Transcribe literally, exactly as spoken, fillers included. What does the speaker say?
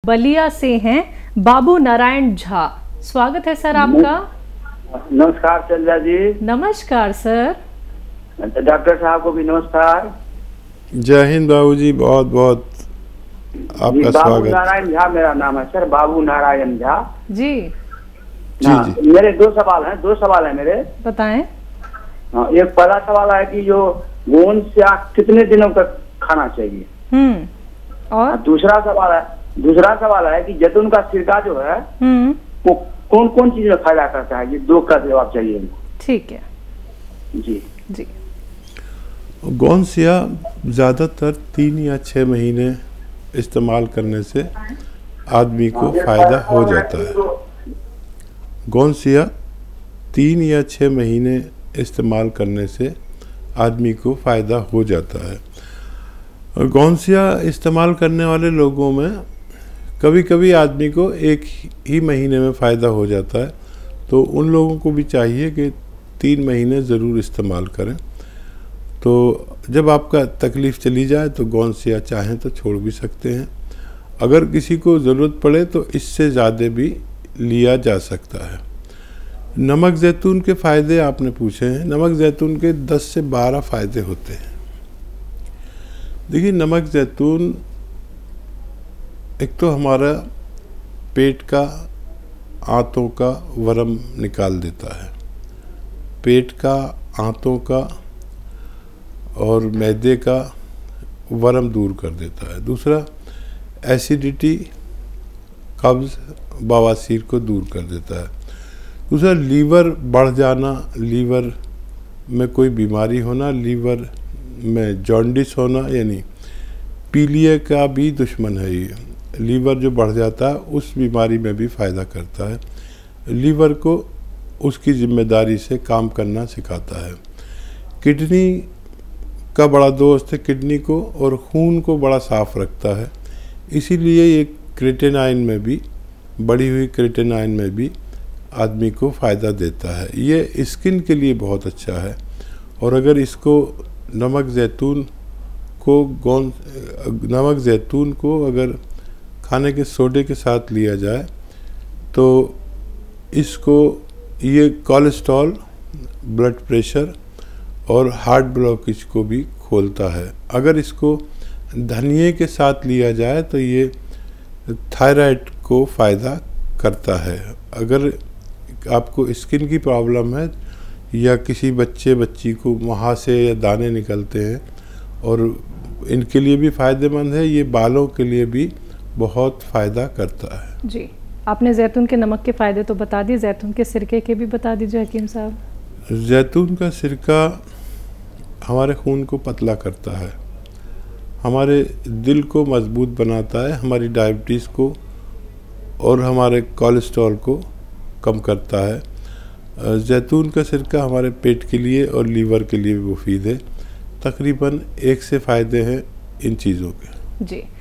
बलिया से हैं बाबू नारायण झा। स्वागत है सर आपका। नमस्कार चंद्रा जी। नमस्कार सर। डॉक्टर साहब को भी नमस्कार। जय हिंद बाबूजी, बहुत बहुत आपका स्वागत। बाबू नारायण झा मेरा नाम है सर, बाबू नारायण झा जी। जी जी। मेरे दो सवाल हैं, दो सवाल है मेरे। बताएं। हाँ, एक पहला सवाल है कि जो गोंद शाक कितने दिनों तक खाना चाहिए। हम्म और दूसरा सवाल है दूसरा सवाल है कि जैतून का सिरका जो है हम्म वो कौन कौन चीज में फायदा करता है। ये दो का जवाब चाहिए। ठीक है जी जी। गोंसिया ज़्यादातर तीन या छः महीने इस्तेमाल करने से आदमी को फ़ायदा हो जाता है। गोंसिया तीन या छः महीने इस्तेमाल करने से आदमी को फ़ायदा हो जाता है। और गोंसिया इस्तेमाल करने वाले लोगों में कभी कभी आदमी को एक ही महीने में फ़ायदा हो जाता है, तो उन लोगों को भी चाहिए कि तीन महीने ज़रूर इस्तेमाल करें। तो जब आपका तकलीफ़ चली जाए तो गोंसिया चाहें तो छोड़ भी सकते हैं। अगर किसी को ज़रूरत पड़े तो इससे ज़्यादा भी लिया जा सकता है। नमक ज़ैतून के फ़ायदे आपने पूछे हैं। नमक ज़ैतून के दस से बारह फ़ायदे होते हैं। देखिए, नमक ज़ैतून एक तो हमारा पेट का, आंतों का वर्म निकाल देता है। पेट का, आंतों का और मैदे का वर्म दूर कर देता है। दूसरा, एसिडिटी, कब्ज़, बवासीर को दूर कर देता है। दूसरा, लीवर बढ़ जाना, लीवर में कोई बीमारी होना, लीवर में जॉन्डिस होना, यानी पीलिया का भी दुश्मन है ये। लीवर जो बढ़ जाता है उस बीमारी में भी फ़ायदा करता है। लीवर को उसकी जिम्मेदारी से काम करना सिखाता है। किडनी का बड़ा दोस्त है किडनी को, और खून को बड़ा साफ रखता है। इसीलिए ये क्रिएटिनाइन में भी, बढ़ी हुई क्रिएटिनाइन में भी आदमी को फ़ायदा देता है। ये स्किन के लिए बहुत अच्छा है। और अगर इसको नमक ज़ैतून को गोंद नमक ज़ैतून को अगर खाने के सोडे के साथ लिया जाए तो इसको ये कोलेस्ट्रॉल, ब्लड प्रेशर और हार्ट ब्लॉकेज को भी खोलता है। अगर इसको धनिए के साथ लिया जाए तो ये थायराइड को फ़ायदा करता है। अगर आपको स्किन की प्रॉब्लम है या किसी बच्चे बच्ची को मुहासे या दाने निकलते हैं, और इनके लिए भी फ़ायदेमंद है। ये बालों के लिए भी बहुत फ़ायदा करता है। जी, आपने जैतून के नमक के फ़ायदे तो बता दिए, जैतून के सिरके के भी बता दीजिए हकीम साहब। जैतून का सिरका हमारे खून को पतला करता है, हमारे दिल को मजबूत बनाता है, हमारी डायबिटीज़ को और हमारे कोलेस्ट्रॉल को कम करता है। जैतून का सिरका हमारे पेट के लिए और लीवर के लिए भी मुफीद है। तकरीबन एक से फ़ायदे हैं इन चीज़ों के। जी।